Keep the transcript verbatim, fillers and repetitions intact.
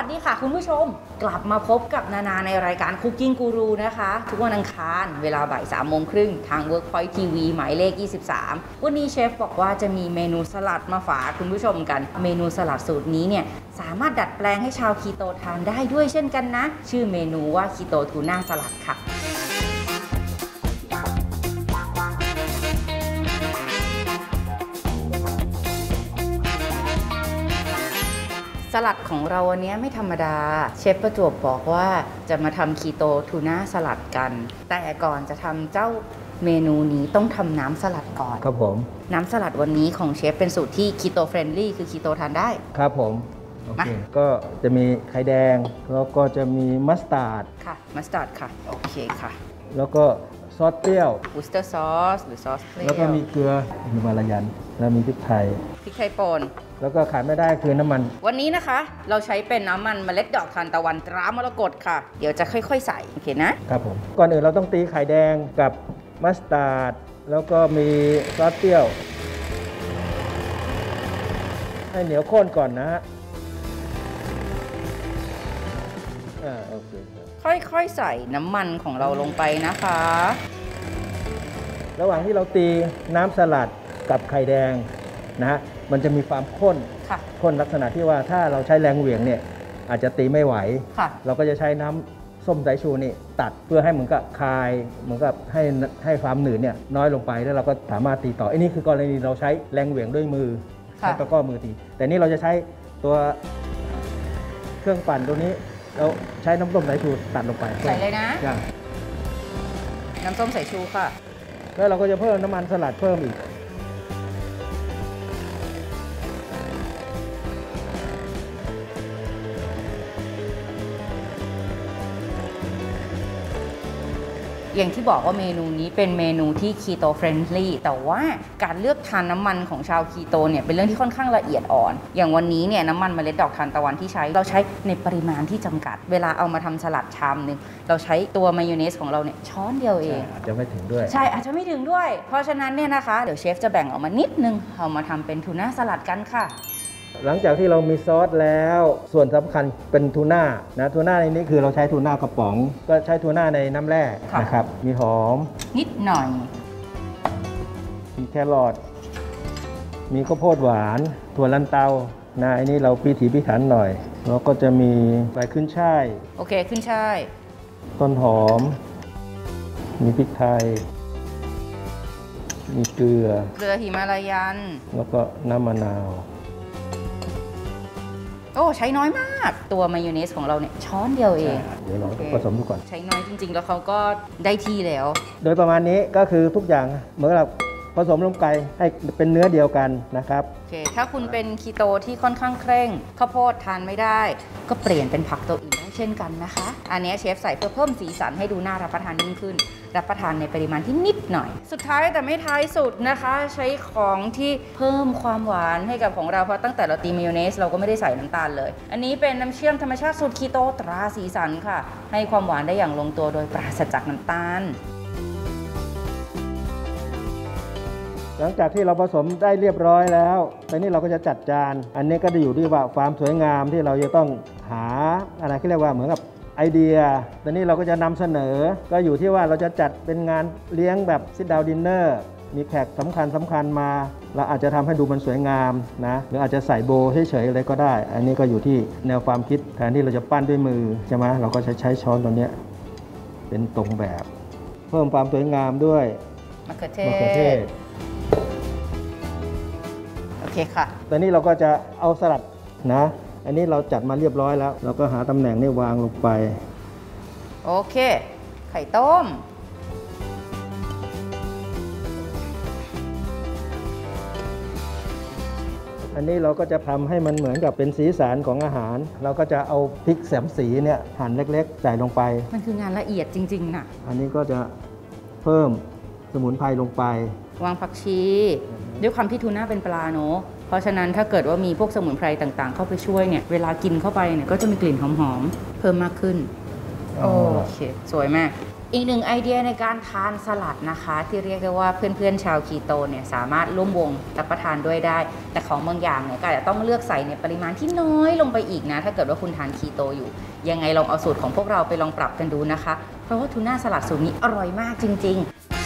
ดีค่ะคุณผู้ชมกลับมาพบกับนานาในรายการ Cooking Guru นะคะทุกวันอังคารเวลาบ่ายสามโมงครึ่งทาง Workpoint ที วี หมายเลขยี่สิบสามวันนี้เชฟบอกว่าจะมีเมนูสลัดมาฝากคุณผู้ชมกันเมนูสลัดสูตรนี้เนี่ยสามารถดัดแปลงให้ชาวคีโตทานได้ด้วยเช่นกันนะชื่อเมนูว่าคีโตทูน่าสลัดค่ะสลัดของเราวันนี้ไม่ธรรมดาเชฟประจวบบอกว่าจะมาทำคีโตทูน่าสลัดกันแต่ก่อนจะทำเจ้าเมนูนี้ต้องทำน้ำสลัดก่อนครับผมน้ำสลัดวันนี้ของเชฟเป็นสูตรที่คีโตเฟรนลี่คือคีโตทานได้ครับผมโอเคก็จะมีไข่แดงแล้วก็จะมีมัสตาร์ดค่ะมัสตาร์ดค่ะโอเคค่ะแล้วก็ซอสเปรี้ยวอูสเตอร์ซอสหรือซอสเปรี้ยวแล้วก็มีเกลือฮิมาลายันแล้วมีพริกไทยพริกไทยป่นแล้วก็ขาดไม่ได้คือน้ำมันวันนี้นะคะเราใช้เป็นน้ำมันเมล็ดดอกทานตะวันตรามรกตค่ะเดี๋ยวจะค่อยๆใส่โอเคนะครับผมก่อนอื่นเราต้องตีไข่แดงกับมัสตาร์ดแล้วก็มีซอสเปรี้ยวให้เหนียวข้นก่อนนะฮะอ่าโอเคค่อยๆใส่น้ำมันของเราลงไปนะคะระหว่างที่เราตีน้ำสลัดกับไข่แดงนะฮะมันจะมีความข้นข้นลักษณะที่ว่าถ้าเราใช้แรงเหวี่ยงเนี่ยอาจจะตีไม่ไหวเราก็จะใช้น้ำส้มสายชูนี่ตัดเพื่อให้เหมือนกับคายเหมือนกับให้ให้ความหนืดเนี่ยน้อยลงไปแล้วเราก็สามารถตีต่อไอ้นี่คือกรณีเราใช้แรงเหวี่ยงด้วยมือใช้ตะกร้อมือตีแต่นี่เราจะใช้ตัวเครื่องปั่นตัวนี้เราใช้น้ำส้มสายชูตัดลงไปใส่เลยนะน้ำส้มสายชูค่ะแล้วเราก็จะเพิ่มน้ำมันสลัดเพิ่มอีกอย่างที่บอกว่าเมนูนี้เป็นเมนูที่คีโตเฟรนลี่แต่ว่าการเลือกทานน้ำมันของชาวคีโตเนี่ยเป็นเรื่องที่ค่อนข้างละเอียดอ่อนอย่างวันนี้เนี่ยน้ำมันเมล็ดดอกทานตะวันที่ใช้เราใช้ในปริมาณที่จำกัดเวลาเอามาทำสลัดชามนึงเราใช้ตัวมายองเนสของเราเนี่ยช้อนเดียวเองอาจจะไม่ถึงด้วยใช่อาจจะไม่ถึงด้วยเพราะฉะนั้นเนี่ยนะคะเดี๋ยวเชฟจะแบ่งออกมานิดนึงเอามาทำเป็นทูน่าสลัดกันค่ะหลังจากที่เรามีซอสแล้วส่วนสำคัญเป็นทูน่านะทูน่าในนี้คือเราใช้ทูน่ากระป๋องก็ใช้ทูน่าในน้ำแร่นะครับมีหอมนิดหน่อยมีแครอทมีข้าวโพดหวานถั่วลันเตานะอันนี้เราพิถีพิถันหน่อยแล้วก็จะมีใบขึ้นช่ายโอเคขึ้นช่ายต้นหอมมีพริกไทยมีเกลือเกลือหิมาลายันแล้วก็น้ำมะนาวโอ้ใช้น้อยมากตัวมายองเนสของเราเนี่ยช้อนเดียวเองเดี๋ยวลองผสมดูก่อนใช้น้อยจริงๆแล้วเขาก็ได้ที่แล้วโดยประมาณนี้ก็คือทุกอย่างเหมือนกับผสมลงไปให้เป็นเนื้อเดียวกันนะครับโอเคถ้าคุณเป็นคีโตที่ค่อนข้างเคร่งข้าวโพดทานไม่ได้ก็เปลี่ยนเป็นผักตัวอื่นได้เช่นกันนะคะอันนี้เชฟใส่เพื่อเพิ่มสีสันให้ดูน่ารับประทานยิ่งขึ้นรับประทานในปริมาณที่นิดหน่อยสุดท้ายแต่ไม่ท้ายสุดนะคะใช้ของที่เพิ่มความหวานให้กับของเราเพราะตั้งแต่เราตีมายองเนสเราก็ไม่ได้ใส่น้ำตาลเลยอันนี้เป็นน้ำเชื่อมธรรมชาติสูตรคีโตตราสีสันค่ะให้ความหวานได้อย่างลงตัวโดยปราศจากน้ำตาลหลังจากที่เราผสมได้เรียบร้อยแล้วตอนนี้เราก็จะจัดจานอันนี้ก็จะอยู่ที่ว่าความสวยงามที่เราจะต้องหาอะไรที่เรียกว่าเหมือนกับไอเดียตอนนี้เราก็จะนำเสนอก็อยู่ที่ว่าเราจะจัดเป็นงานเลี้ยงแบบซิทดาวน์ดินเนอร์มีแขกสำคัญสำคัญมาเราอาจจะทำให้ดูมันสวยงามนะหรืออาจจะใส่โบเฉยๆอะไรก็ได้อันนี้ก็อยู่ที่แนวความคิดแทนที่เราจะปั้นด้วยมือใช่ไหมเราก็ใช้ใช้ช้อนตัวนี้เป็นตรงแบบเพิ่มความสวยงามด้วยมะเขือเทศมะเขือเทศโอเคค่ะตอนนี้เราก็จะเอาสลัดนะอันนี้เราจัดมาเรียบร้อยแล้วเราก็หาตำแหน่งนี่วางลงไปโอเคไข่ต้มอันนี้เราก็จะทำให้มันเหมือนกับเป็นสีสันของอาหารเราก็จะเอาพริกแสมสีเนี่ยหั่นเล็กๆใส่ลงไปมันคืองานละเอียดจริงๆนะอันนี้ก็จะเพิ่มสมุนไพรลงไปวางผักชีด้วยความที่ทูน่าเป็นปลาเนอะเพราะฉะนั้นถ้าเกิดว่ามีพวกสมุนไพรต่างๆเข้าไปช่วยเนี่ยเวลากินเข้าไปเนี่ยก็จะมีกลิ่นหอมๆเพิ่มมากขึ้นโอเคสวยมากอีกหนึ่งไอเดียในการทานสลัดนะคะที่เรียกได้ว่าเพื่อนๆชาวคีโตเนี่ยสามารถร่วมวงรับประทานด้วยได้แต่ของบางอย่างเนี่ยก็อาจจะต้องเลือกใส่ในปริมาณที่น้อยลงไปอีกนะถ้าเกิดว่าคุณทานคีโตอยู่ยังไงลองเอาสูตรของพวกเราไปลองปรับกันดูนะคะเพราะว่าทูน่าสลัดสูตรนี้อร่อยมากจริงๆ